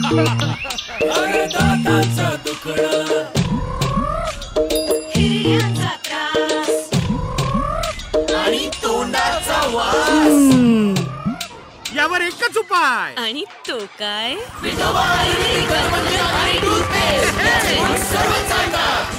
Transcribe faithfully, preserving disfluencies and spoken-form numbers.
अरे दातांचं दुखणं, हिरड्यांचा त्रास आणि तोंडाचा वास, यावर एकच उपाय. आणि तो काय? विठोबा आयुर्वेदिक गर्भंजन आणि टूथपेस्ट. सर्व चांगला.